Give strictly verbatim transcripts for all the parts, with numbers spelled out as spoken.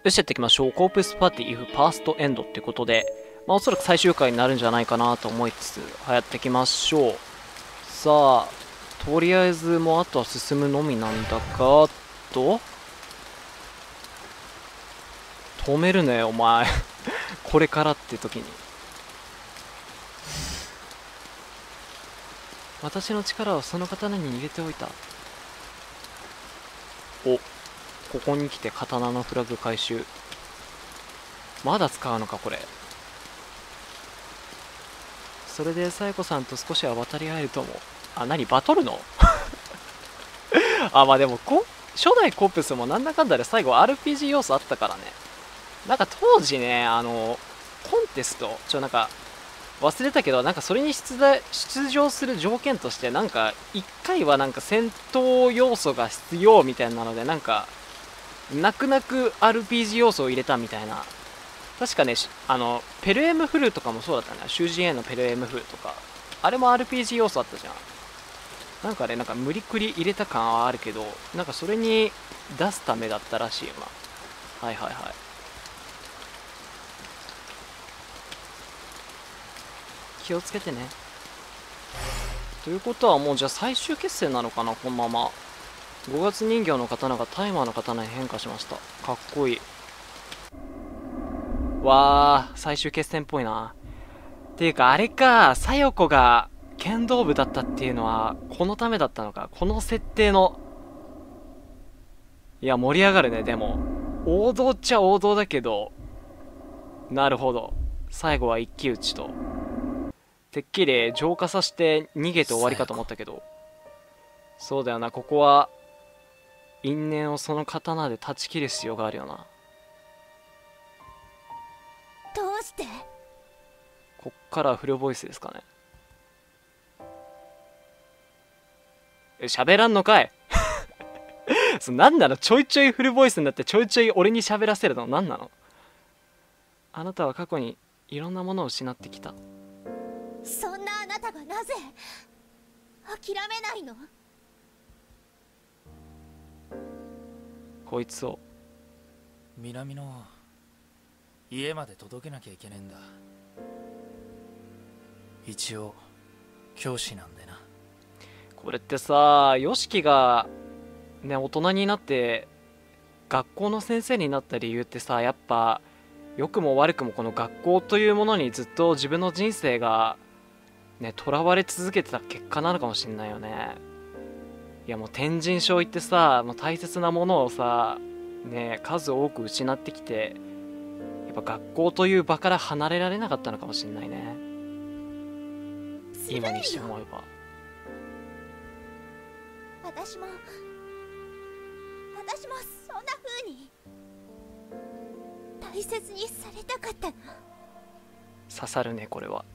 よし、やっていきましょう。コープスパーティー if ファーストエンドってことで、まあおそらく最終回になるんじゃないかなと思いつつ、やっていきましょう。さあ、とりあえずもうあとは進むのみなんだが、と、止めるね、お前。これからって時に。私の力をその刀に入れておいた。お、ここに来て刀のフラグ回収。まだ使うのかこれ。それでサエコさんと少しは渡り合えると思う。あ、何バトルのあ、まあでもこ初代コープスもなんだかんだで最後 アールピージー 要素あったからね。なんか当時ね、あのコンテストちょなんか忘れたけど、なんかそれに出題出場する条件としてなんかいっかいはなんか戦闘要素が必要みたいなので、なんか泣く泣く アールピージー 要素を入れたみたいな。確かね、あのペルエムフルとかもそうだったね。囚人 A のペルエムフルとか、あれも アールピージー 要素あったじゃん。なんかね、なんか無理くり入れた感はあるけど、なんかそれに出すためだったらしいよな。はいはいはい。気をつけてね。ということはもうじゃあ最終決戦なのかな、このまま。ごがつ人形の刀がタイマーの刀に変化しました。かっこいい。わー、最終決戦っぽいな。っていうかあれか、さよこが剣道部だったっていうのはこのためだったのか。この設定の。いや盛り上がるね。でも王道っちゃ王道だけど、なるほど、最後は一騎打ちと。てっきり浄化させて逃げて終わりかと思ったけど、そうだよな。ここは因縁をその刀で断ち切る必要があるよな。 どうして？ こっからはフルボイスですかね。え、喋らんのかいそなんなの、ちょいちょいフルボイスになってちょいちょい俺に喋らせるのなんなの。あなたは過去にいろんなものを失ってきた。 そんなあなたがなぜ諦めないの？ こいつを南の家まで届けなきゃいけねえんだ。一応教師なんでな。 これってさ、ヨシキがね大人になって学校の先生になった理由ってさ、やっぱ良くも悪くもこの学校というものにずっと自分の人生がね囚われ続けてた結果なのかもしんないよね。いやもう天神症行ってさ、もう大切なものをさね数多く失ってきて、やっぱ学校という場から離れられなかったのかもしんないね、今にして思えば。 私も私もそんな風に大切にされたかったな。 刺さるねこれは。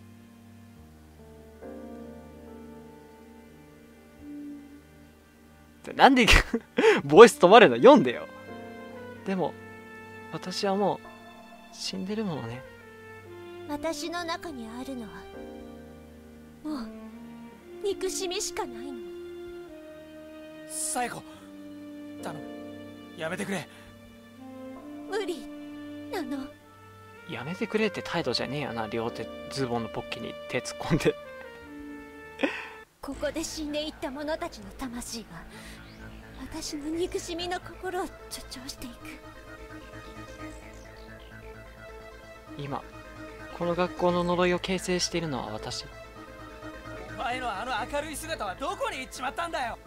なんでボイス止まるの、読んでよ。でも私はもう死んでるものね。 私の中にあるのはもう憎しみしかないの。 サエコ、頼む、やめてくれ。 無理なの。 やめてくれって態度じゃねえよな。両手ズボンのポッケに手突っ込んでここで死んでいった者たちの魂が私の憎しみの心を助長していく。 今この学校の呪いを形成しているのは私。 お前のあの明るい姿はどこに行っちまったんだよ。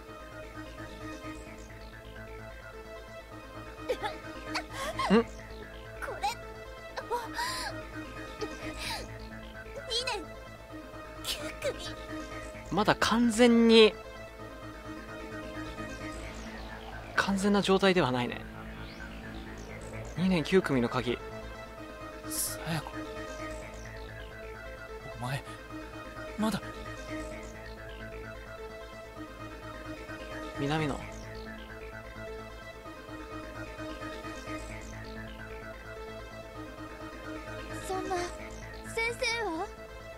んこれにねんきゅう組。 まだ完全に完全な状態ではないね。にねんきゅう組の鍵。 サヤコ、お前まだ。 南野、 そんな先生は？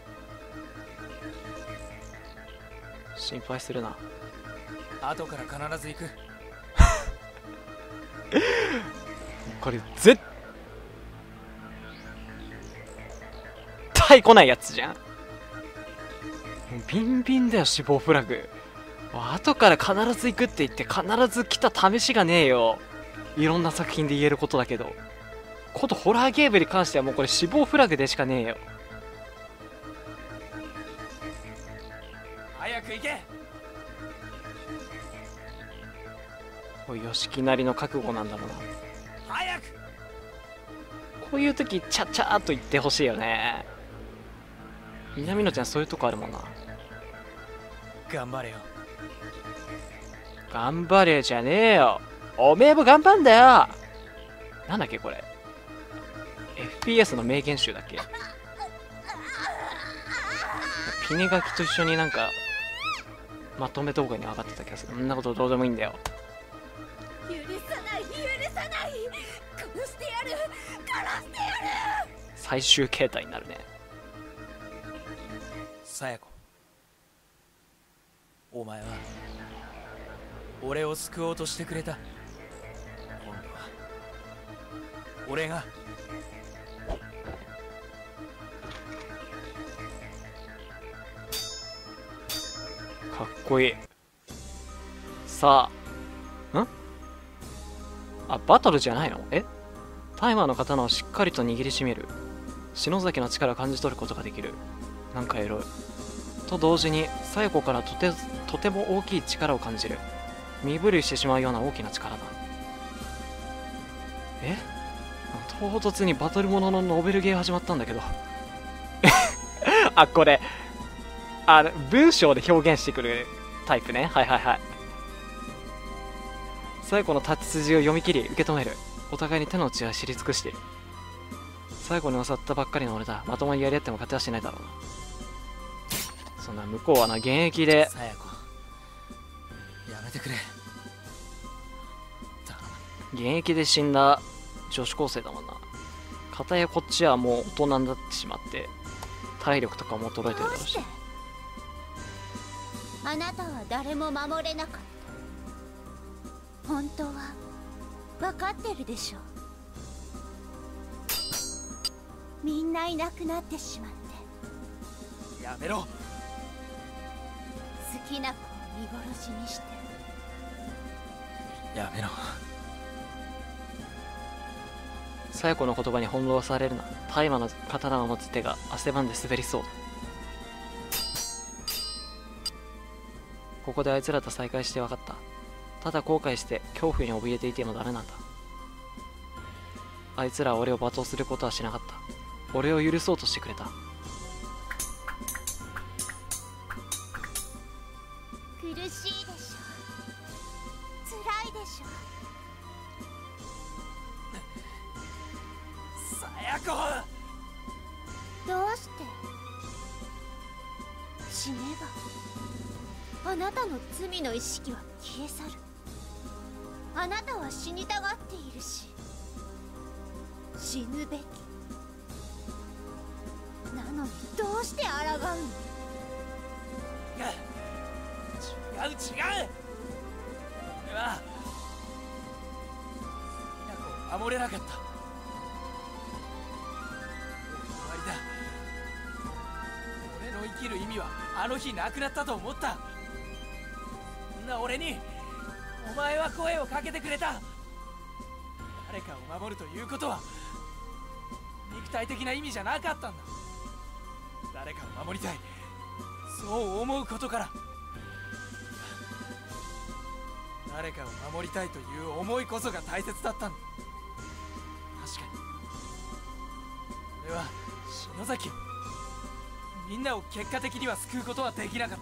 心配するな。 後から必ず行く。 ここれ絶対来ないやつじゃん。もうビンビンだよ死亡フラグ。後から必ず行くって言って必ず来た試しがねえよ。いろんな作品で言えることだけど、ことホラーゲームに関してはもうこれ死亡フラグでしかねえよ。 早く行け。 こう吉木なりの覚悟なんだろうな。 早く。 こういう時チャチャーっと言ってほしいよね。南野ちゃんそういうとこあるもんな。 頑張れよ。 頑張れじゃねえよ、おめえも頑張んだよ。なんだっけこれ、 エフピーエス の名言集だっけ。ピネガキと一緒になんかまとめ動画に上がってた気がする。そんなことどうでもいいんだよ。 許さない許さない、殺してやる殺してやる。 最終形態になるね。 さや子、お前は俺を救おうとしてくれた。今度は俺がかっこいい。さあ、んあ、バトルじゃないの？え？タイマーの刀をしっかりと握りしめる。篠崎の力を感じ取ることができる。なんかエロい。と同時に、サヨコからとて、とても大きい力を感じる。身震いしてしまうような大きな力だ。え？唐突にバトルもののノベルゲー始まったんだけど。あ、これ、あの、文章で表現してくるタイプね。はいはいはい。最後の立ち筋を読み切り受け止める。お互いに手の内は知り尽くしている。最後に教わったばっかりの俺だ。まともにやり合っても勝てはしないだろうな。そんな向こうはな、現役で。 さや子、やめてくれ。 現役で死んだ女子高生だもんな。片やこっちはもう大人になってしまって、体力とかも衰えてるだろうし。 あなたは誰も守れなかった。本当は分かってるでしょう。みんないなくなってしまって。 やめろ。 好きな子を見殺しにして。 やめろ。 サヨコの言葉に翻弄されるな。大麻の刀を持つ手が汗ばんで滑りそうだ。ここであいつらと再会して分かった。ただ後悔して恐怖に怯えていてもダメなんだ。あいつらは俺を罵倒することはしなかった。俺を許そうとしてくれた。 苦しいでしょ、辛いでしょ。 さや子、 どうして死ねばあなたの罪の意識は消え去る。あなたは死にたがっているし、死ぬべきなのにどうして抗うの。 違う違う。俺はさや子を守れなかった。終わりだ。俺の生きる意味はあの日なくなったと思った。そんな俺にお前は声をかけてくれた。誰かを守るということは肉体的な意味じゃなかったんだ。誰かを守りたい、そう思うことから、誰かを守りたいという思いこそが大切だったんだ。確かに俺は篠崎を、みんなを結果的には救うことはできなかった。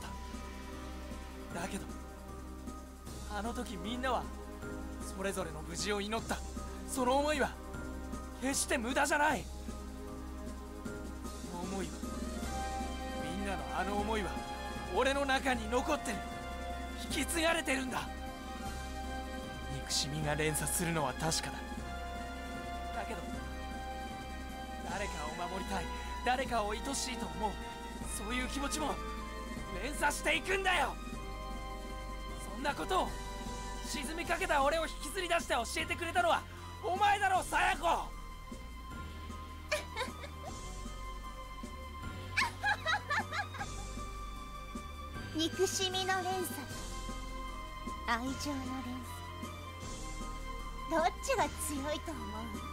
だけどあの時みんなはそれぞれの無事を祈った。その思いは決して無駄じゃない。その思いは、みんなのあの思いは俺の中に残ってる。引き継がれてるんだ。憎しみが連鎖するのは確かだ。だけど誰かを守りたい、誰かを愛しいと思う、そういう気持ちも連鎖していくんだよ。そんなことを沈みかけた俺を引きずり出して教えてくれたのはお前だろさやこ。 憎しみの連鎖、愛情の連鎖、どっちが強いと思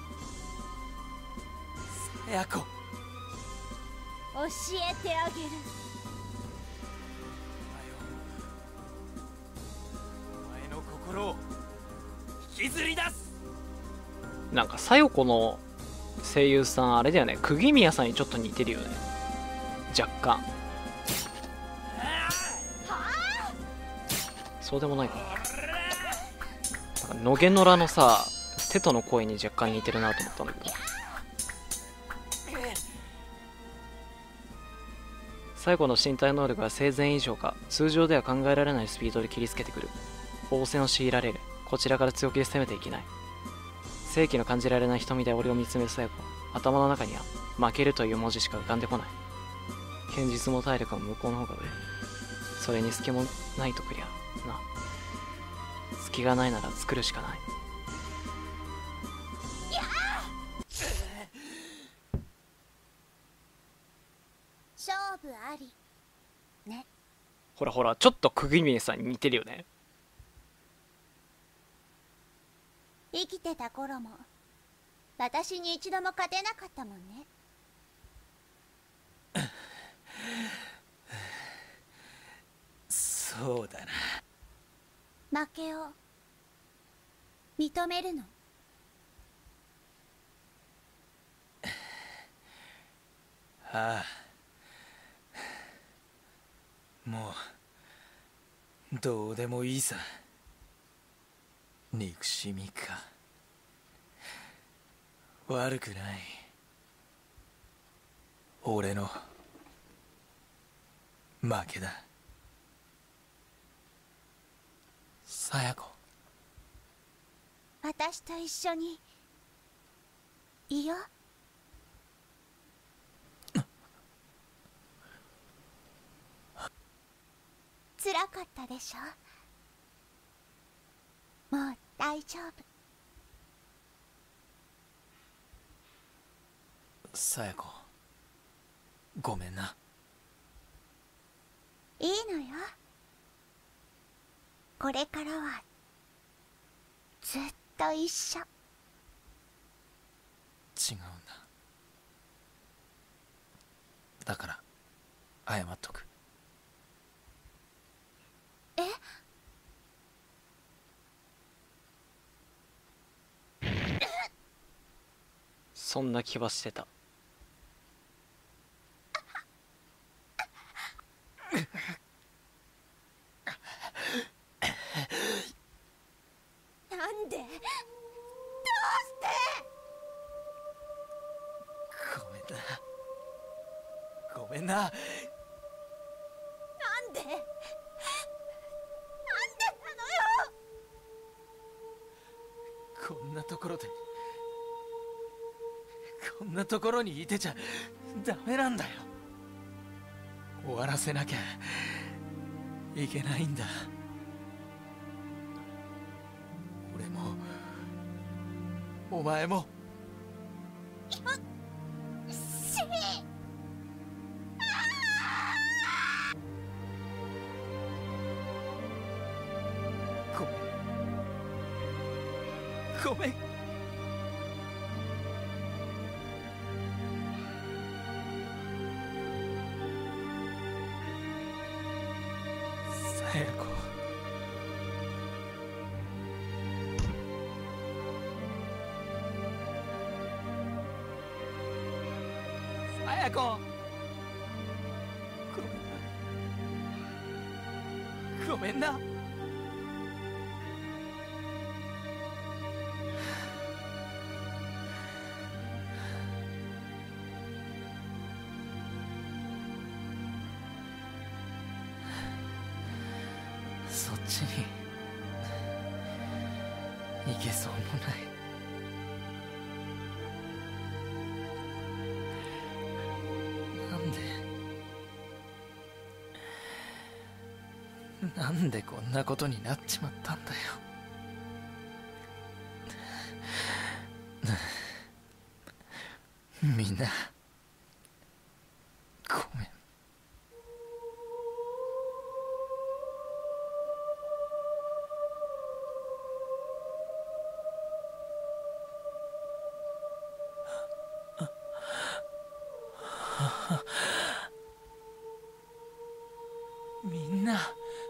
う？ さやこ、 教えてあげる。 お前の心を引きずり出す。 なんかさよこの声優さんあれだよね、釘宮さんにちょっと似てるよね、若干。そうでもないかな。なんか野毛野良のさテトの声に若干似てるなと思ったんだけど、最後の身体能力は生前以上か、通常では考えられないスピードで切りつけてくる。応戦を強いられる。こちらから強気で攻めていけない。正気の感じられない瞳で俺を見つめるさや子。頭の中には負けるという文字しか浮かんでこない。堅実も体力も向こうの方が上。それに隙もないとくりゃな。隙がないなら作るしかない。 勝負ありね。 ほらほら、ちょっと釘宮さんに似てるよね。 生きてた頃も私に一度も勝てなかったもんね。 そうだな。負けを認めるの？ ああ、もうどうでもいいさ。憎しみか、悪くない。俺の負けだ。さやこ、 私と一緒にいよ。辛かったでしょ？もう大丈夫。 さやこ、ごめんな。 いいのよ。これからはずっと一緒。 違うんだ。だから謝っとく。 え？ そんな気はしてた。 なんで？どうして？ ごめんな。ごめんな。 なんで？なんでなのよ。 こんなところで、こんなところにいてちゃダメなんだよ。終わらせなきゃいけないんだ。俺もお前も。 しごめん、ごめん。さやこ、さやこ、ごめんな。ごめんな。そっちに行けそうもない。なんでなんでこんなことになっちまったんだよ。 みんなごめん。 みんな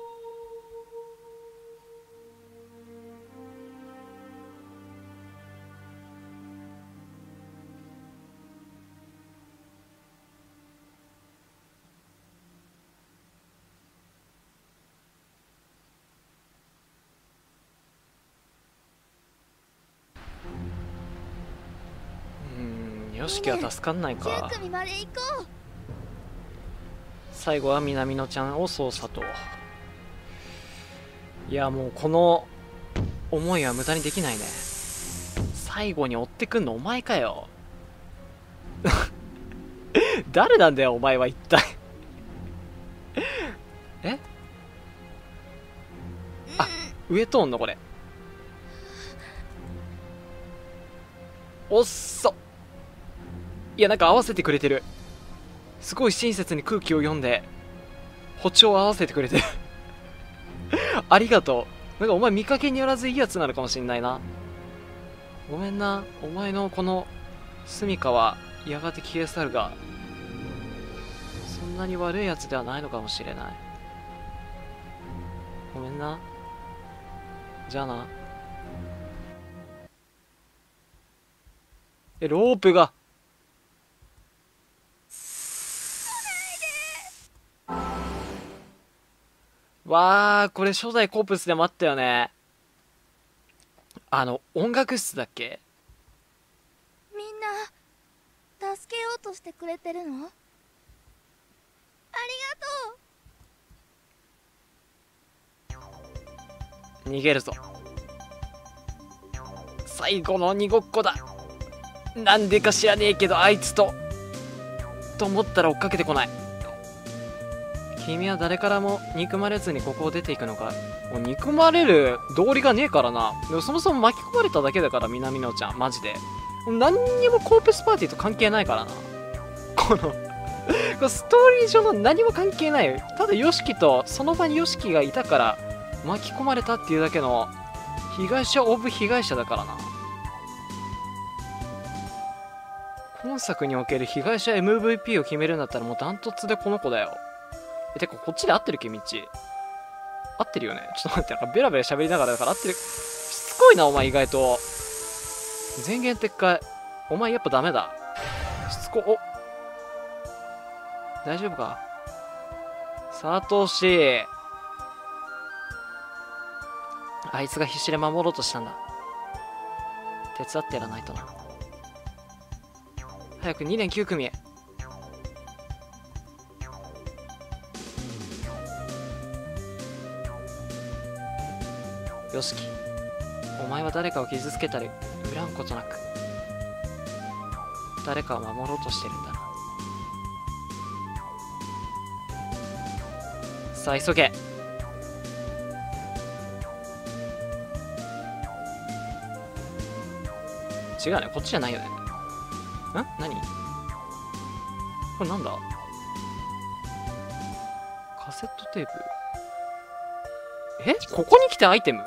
うーん、よしきは助かんないきゅか。 う組まで行こう。 最後は南野ちゃんを操作と。いや、もうこの思いは無駄にできないね。最後に追ってくんのお前かよ。誰なんだよお前は一体。え、あ、上通んのこれ。おっそ。いや、なんか合わせてくれてる。すごい親切に空気を読んで歩調を合わせてくれてる。ありがとう。なんかお前見かけによらずいいやつなのかもしんないな。ごめんな、お前のこの住処はやがて消え去るが、そんなに悪いやつではないのかもしれない。ごめんな。じゃあな。え、ロープが。わー、これ初代コープスでもあったよね。あの、音楽室だっけ？ みんな助けようとしてくれてるの？ありがとう。 逃げるぞ。最後の鬼ごっこだ。なんでか知らねえけどあいつとと思ったら追っかけてこない。君は誰からも憎まれずにここを出ていくのか。もう憎まれる道理がねえからな。でもそもそも巻き込まれただけだから南野ちゃんマジで何にもコープスパーティーと関係ないからな。このこのストーリー上の何も関係ないよ。ただ ヨシキ とその場に ヨシキ がいたから巻き込まれたっていうだけの被害者オブ被害者だからな。本作における被害者 エムブイピー を決めるんだったらもうダントツでこの子だよ。え、てかこっちで合ってるっけ道。合ってるよね。ちょっと待って、なんかベラベラ喋りながらだから合ってる。しつこいなお前意外と。前言撤回。お前やっぱダメだ。しつこ。お、大丈夫かサトシ。あいつが必死で守ろうとしたんだ。手伝ってやらないとな。早くにねんきゅう組へ。よしき、お前は誰かを傷つけたり恨むことなく誰かを守ろうとしてるんだな。さあ急げ。違うね、こっちじゃないよね。ん？何？これなんだ？カセットテープ。え？ここに来てアイテム？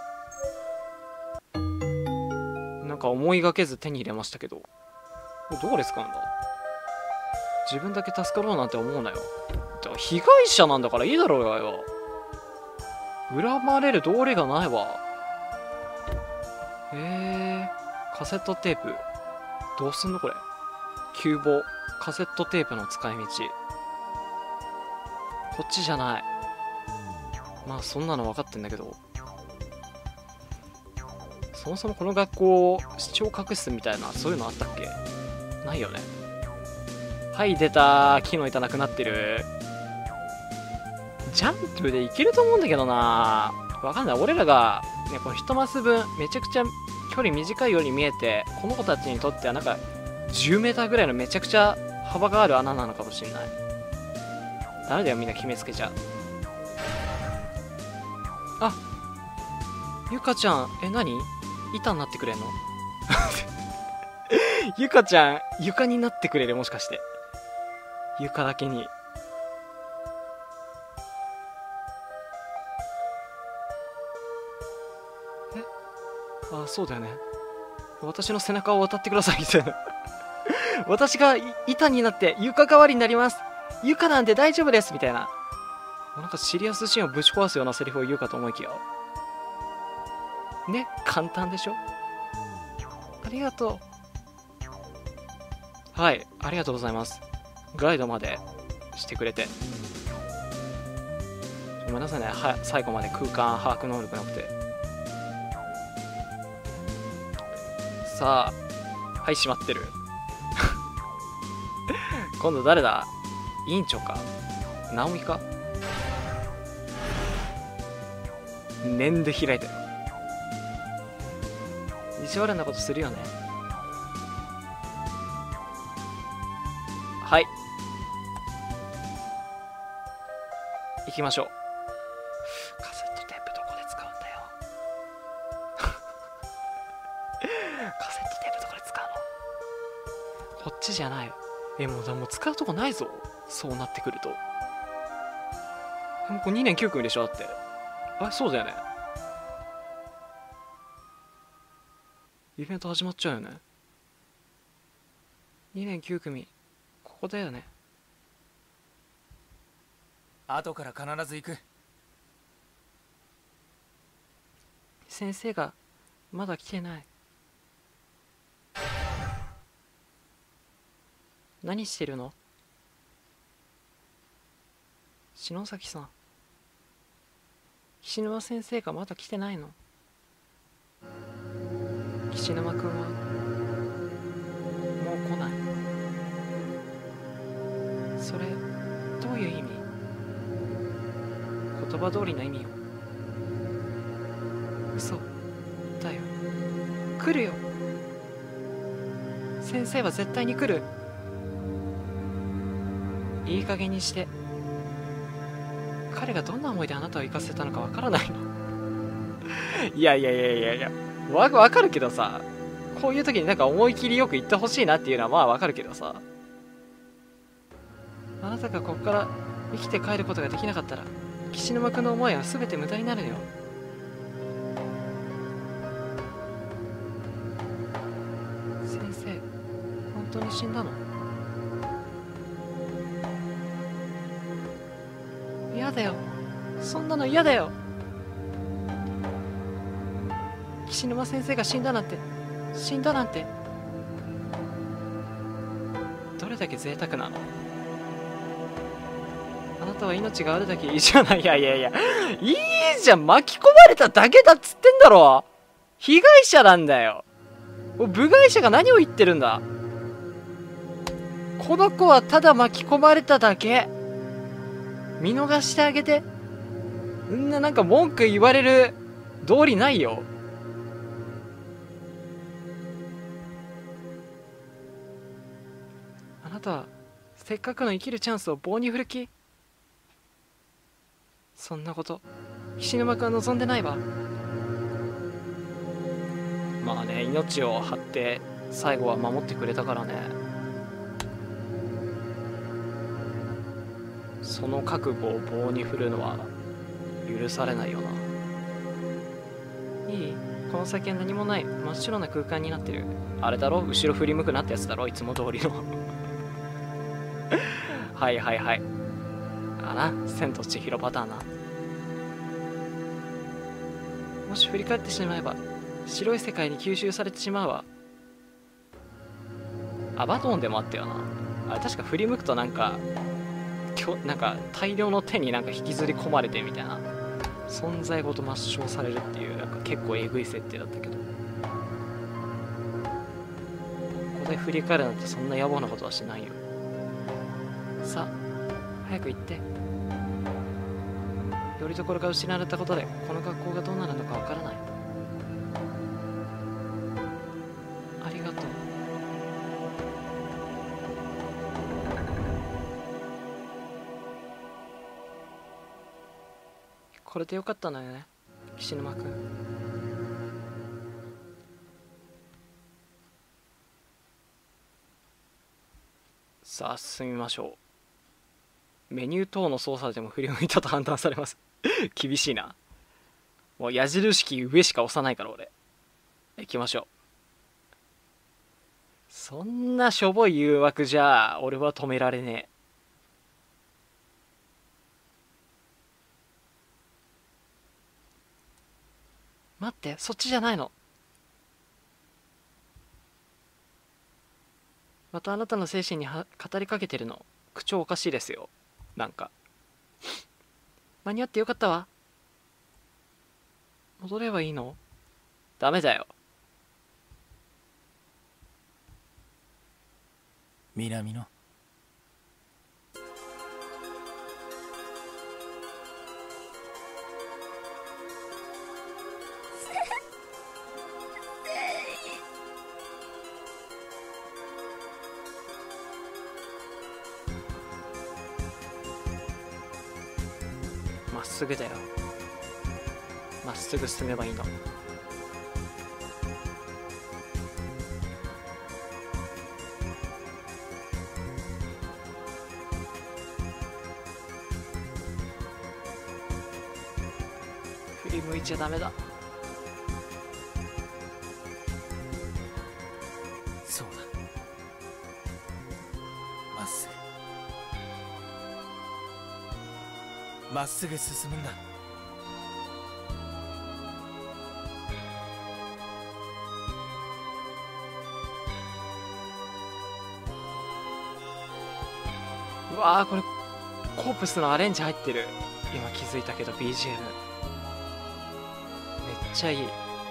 なんか思いがけず手に入れましたけど、これどこで使うんだ？自分だけ助かろうなんて思うなよ。だから被害者なんだからいいだろうがよ。恨まれる道理がないわ。へえ、カセットテープどうすんのこれ。急募カセットテープの使い道。こっちじゃない。まあそんなの分かってんだけど、そもそもこの学校視聴覚室みたいなそういうのあったっけ？ないよね。はい出た。木の板なくなってる。ジャンプでいけると思うんだけどな。わかんない。俺らがねこの一マス分めちゃくちゃ距離短いように見えて、この子たちにとってはなんかじゅうメーターぐらいのめちゃくちゃ幅がある穴なのかもしれない。ダメだよみんな決めつけちゃう。あ、ゆかちゃん、え、何？板になってくれんの？ ゆかちゃん床になってくれる、もしかして床だけに。えあ、そうだよね、私の背中を渡ってくださいみたいな私が板になって床代わりになります、床なんで大丈夫ですみたいな、なんかシリアスシーンをぶち壊すようなセリフを言うかと思いきやね、簡単でしょ。ありがとう。はい、ありがとうございます。ガイドまでしてくれて。ごめんなさいね、は最後まで空間把握能力なくて。さあ、はい、閉まってる今度誰だ、委員長か、直美か、念で開いてる。意地悪なことするよね。はい、行きましょう。カセットテープどこで使うんだよカセットテープどこで使うの。こっちじゃない。え、もうだ、もう使うとこないぞ、そうなってくると。もうこれにねんきゅう組でしょ、だって。あ、そうだよね。イベント始まっちゃうよね。にねんきゅう組、ここだよね。 後から必ず行く。 先生がまだ来てない。何してるの？篠崎さん、岸沼先生がまだ来てないの？岸沼君はもう来ない。それどういう意味？言葉通りの意味よ。嘘だよ。来るよ。先生は絶対に来る。いい加減にして。彼がどんな思いであなたを行かせたのかわからないのいやいやいやいやいや、わわかるけどさ、こういう時になんか思い切りよく言ってほしいなっていうのはまあわかるけどさ、あなたがここから生きて帰ることができなかったら岸沼君の思いは全て無駄になるよ。先生、本当に死んだの？嫌だよ、そんなの嫌だよ。岸沼先生が死んだなんて、死んだなんて、どれだけ贅沢なの？あなたは命があるだけいいじゃない。いやいやいや、いいじゃん、巻き込まれただけだっつってんだろ。被害者なんだよ。部外者が何を言ってるんだ。この子はただ巻き込まれただけ。見逃してあげて。んななんか文句言われる道理ないよ。あなたはせっかくの生きるチャンスを棒に振る気？そんなこと岸沼君は望んでないわ。まあね、命を張って最後は守ってくれたからね。その覚悟を棒に振るのは許されないよな。いい？この先は何もない真っ白な空間になってる。あれだろ、後ろ振り向くなってやつだろ、いつも通りのはいはいはい、あな、千と千尋パターンな。もし振り返ってしまえば白い世界に吸収されてしまうわ。アバトーンでもあったよな。あれ確か振り向くとなんかきょなんか大量の手になんか引きずり込まれてみたいな、存在ごと抹消されるっていう、なんか結構えぐい設定だったけど、ここで振り返るなんてそんな野暮なことはしないよ。さあ早く行って。よりどころが失われたことでこの学校がどうなるのかわからない。ありがとう。これでよかったんだよね、岸沼君。 さあ進みましょう。メニュー等の操作でも振り向いたと判断されます厳しいな。もう矢印キー上しか押さないから俺。行きましょう。そんなしょぼい誘惑じゃ俺は止められねえ。待って、そっちじゃないの。またあなたの精神には語りかけてるの。口調おかしいですよ。なんか間に合ってよかったわ。戻ればいいの？ダメだよ。 南のまっすぐだよ。まっすぐ進めばいいの。振り向いちゃダメだ。 そうだ、まっすぐまっすぐ進むんだ。 うわー、これコープスのアレンジ入ってる。今気づいたけど ビージーエム めっちゃいい。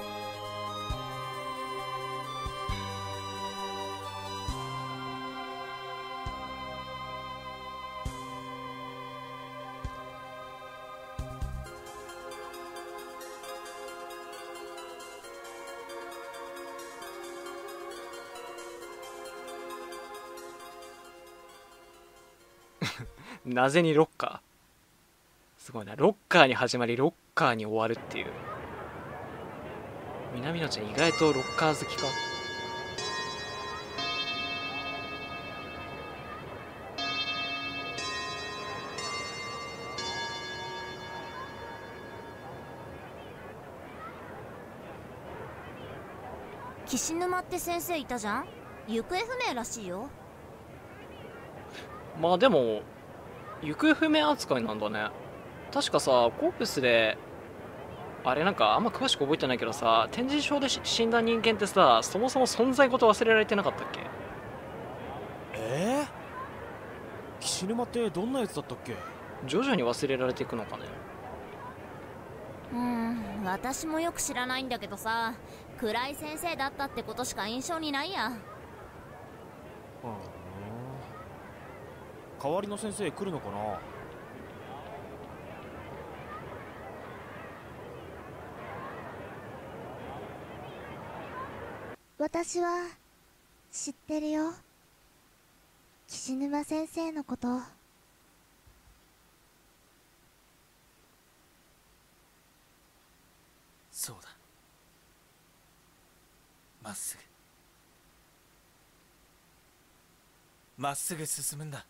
なぜにロッカー、すごいな。ロッカーに始まりロッカーに終わるっていう。南野ちゃん意外とロッカー好きか。 岸沼って先生いたじゃん。行方不明らしいよ。 まあでも行方不明扱いなんだね。確かさ、コープスであれなんかあんま詳しく覚えてないけどさ、天神症で死んだ人間ってさ、そもそも存在ごと忘れられてなかったっけ？ えー、岸沼ってどんなやつだったっけ？ 徐々に忘れられていくのかね。 うーん、私もよく知らないんだけどさ、暗い先生だったってことしか印象にないや。 代わりの先生来るのかな？ 私は知ってるよ、岸沼先生のこと。 そうだ、まっすぐまっすぐ進むんだ。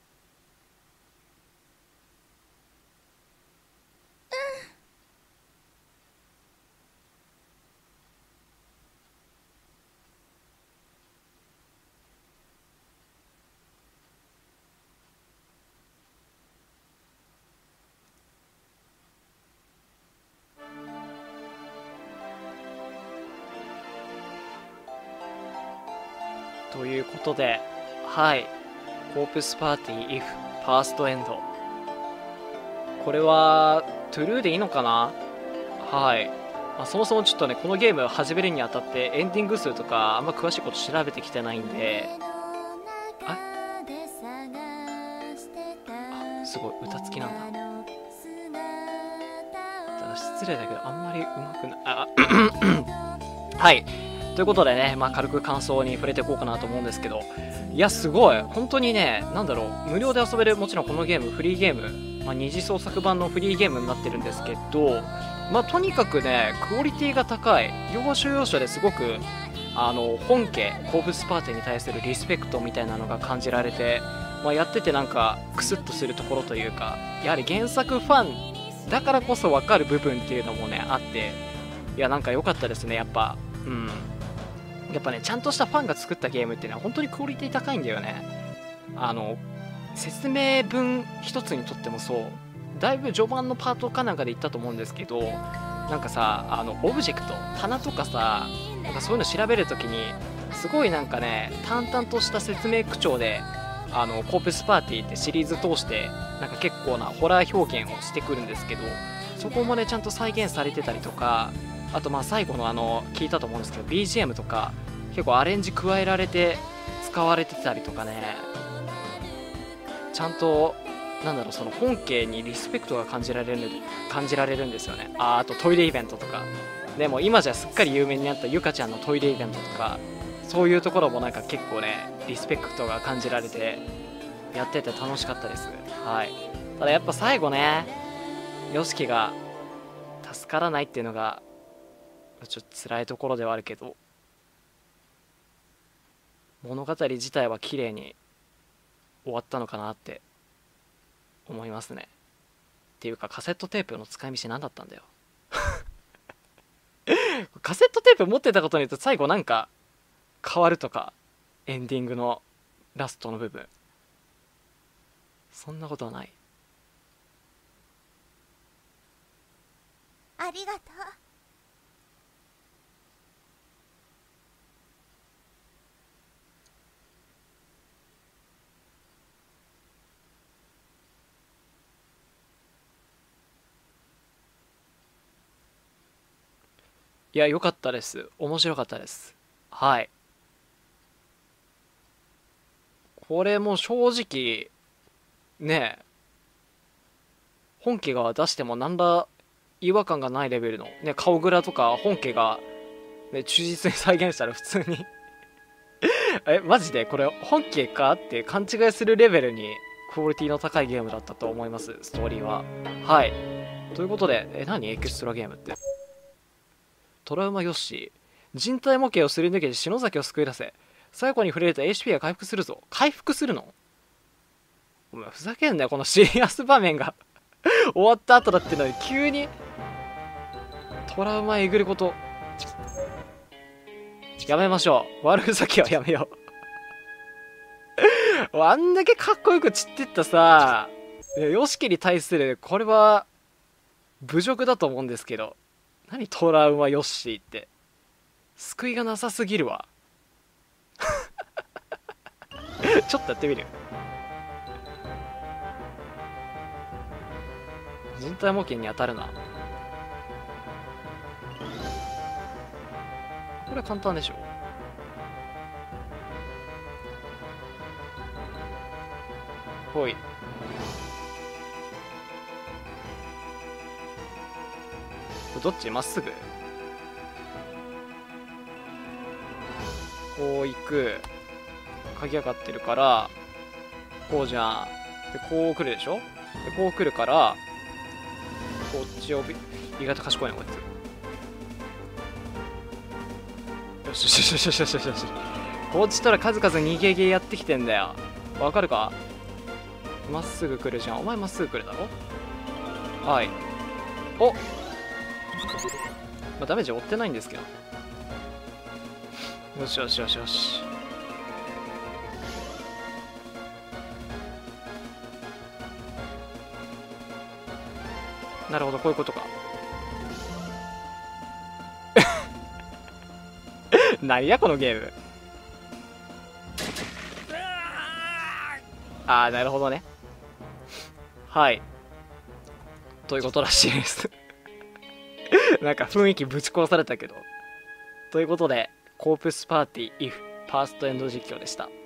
ということで、はい、コープスパーティー if ファーストエンド、これはトゥルーでいいのかな。はい、まあ、そもそもちょっとね、このゲーム始めるにあたってエンディング数とかあんま詳しいこと調べてきてないんで、ああ、すごい歌付きなんだ。ただ失礼だけどあんまりうまくない。あはい、ということでね、まあ、軽く感想に触れていこうかなと思うんですけど、いやすごい本当にね、なんだろう、無料で遊べる、もちろんこのゲームフリーゲーム、まあ、二次創作版のフリーゲームになってるんですけど、まあ、とにかくねクオリティが高い、要所要所ですごくあの本家コープスパーティーに対するリスペクトみたいなのが感じられて、 まあ、やっててなんかクスッとするところというか、やはり原作ファンだからこそ分かる部分っていうのもねあって、いやなんか良かったですね。やっぱうんやっぱねちゃんとしたファンが作ったゲームっていうのは本当にクオリティ高いんだよね。あの説明文一つにとってもそう、だいぶ序盤のパートかなんかで言ったと思うんですけど、なんかさあのオブジェクト棚とかさ、なんかそういうの調べるときにすごいなんかね淡々とした説明口調で、あのコープスパーティーってシリーズ通してなんか結構なホラー表現をしてくるんですけど、そこもねちゃんと再現されてたりとか、あとまあ最後のあの聞いたと思うんですけど ビージーエム とか結構アレンジ加えられて使われてたりとかね、ちゃんとなんだろうその本家にリスペクトが感じられる感じられるんですよね。ああとトイレイベントとかでも今じゃすっかり有名になったゆかちゃんのトイレイベントとか、そういうところもなんか結構ねリスペクトが感じられてやってて楽しかったです。はい。ただやっぱ最後ね ヨシキが助からないっていうのがちょっと辛いところではあるけど、物語自体は綺麗に終わったのかなって思いますね。っていうかカセットテープの使い道何だったんだよカセットテープ持ってたことによって最後なんか変わるとか、エンディングのラストの部分そんなことはない。 ありがとう。 いや良かったです。面白かったです。はい。これも正直ねえ本家が出しても何ら違和感がないレベルの、ね、顔グラとか本家が、ね、忠実に再現したら普通にえマジでこれ本家かって勘違いするレベルにクオリティの高いゲームだったと思います。ストーリーは。はい。ということでえ何エクストラゲームってトラウマヨッシー人体模型をすり抜けて篠崎を救い出せ、最後に触れると エイチピー が回復するぞ。回復するの？お前ふざけんなよ、このシリアス場面が終わった後だってのに急にトラウマえぐることやめましょう。悪ふざけはやめようあんだけかっこよく散ってったさ ヨシキに対するこれは侮辱だと思うんですけど、何トラウマヨッシーって救いがなさすぎるわちょっとやってみる。人体模型に当たるな。これ簡単でしょ。ほい。どっち？まっすぐこう行く。鍵がかってるからこうじゃん。でこう来るでしょ。でこう来るからこっちを意外と賢いなこいつ。よしよしよしよしよしよしよし。こっちとら数々逃げゲーやってきてんだよ。わかるか？まっすぐ来るじゃん。お前まっすぐ来るだろ。はい。おっ、まあ、ダメージ負ってないんですけど。よしよしよしよし。なるほど、こういうことか。何やこのゲーム。ああ、なるほどね。はい。ということらしいですなんか雰囲気ぶち殺されたけど。ということで、コープスパーティー イフ ファーストエンド実況でした。